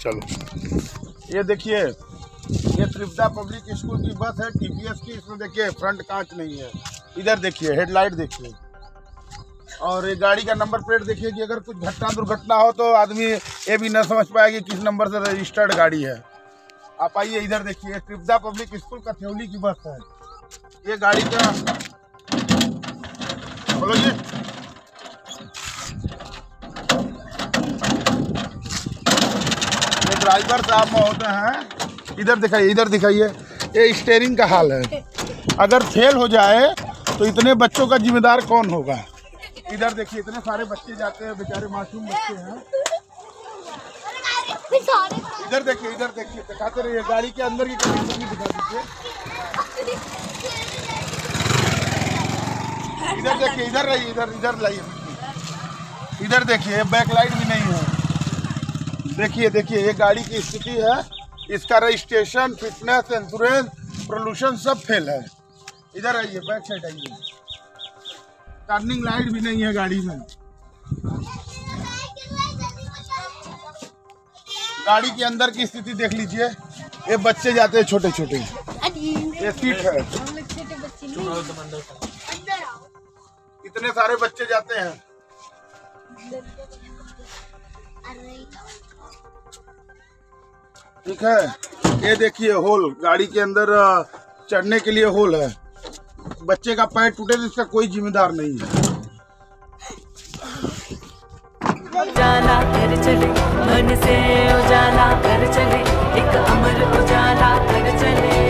चलो ये देखिए, ये त्रिपुरा पब्लिक स्कूल की बस है TVS की। इसमें देखिए फ्रंट कांच नहीं है। इधर देखिए हेडलाइट देखिए, और ये गाड़ी का नंबर प्लेट देखिए कि अगर कुछ घटना दुर्घटना हो तो आदमी ये भी न समझ पाएगी किस नंबर से रजिस्टर्ड गाड़ी है। आप आइए इधर देखिए, त्रिपुरा पब्लिक स्कूल कथौली की बस है। ये गाड़ी का बोलो जी, ये ड्राइवर साहब महोदय हैं। इधर दिखाइए, ये स्टीयरिंग का हाल है। अगर फेल हो जाए तो इतने बच्चों का जिम्मेदार कौन होगा। इधर देखिए, इतने सारे बच्चे जाते हैं, बेचारे मासूम बच्चे हैं। इधर देखिए दिखाते रहिए, गाड़ी के अंदर की कंडीशन भी दिखा दीजिए। इधर देखिए, इधर रहिए, इधर लाइए। इधर देखिए, बैक लाइट भी नहीं है। देखिए ये गाड़ी की स्थिति है। इसका रजिस्ट्रेशन, फिटनेस, इंश्योरेंस, पोल्यूशन सब फेल है। इधर आइए, बैक साइड आइए। टर्निंग लाइट भी नहीं है गाड़ी में। गाड़ी के अंदर की स्थिति देख लीजिए। ये बच्चे जाते हैं छोटे छोटे, ये सीट है। इतने सारे बच्चे जाते हैं। ठीक है, ये देखिए होल, गाड़ी के अंदर चढ़ने के लिए होल है। बच्चे का पैर टूटे तो इसका कोई जिम्मेदार नहीं है। उजाला कर चले, मन से उजाला कर चले, एक अमर उजाला कर चले।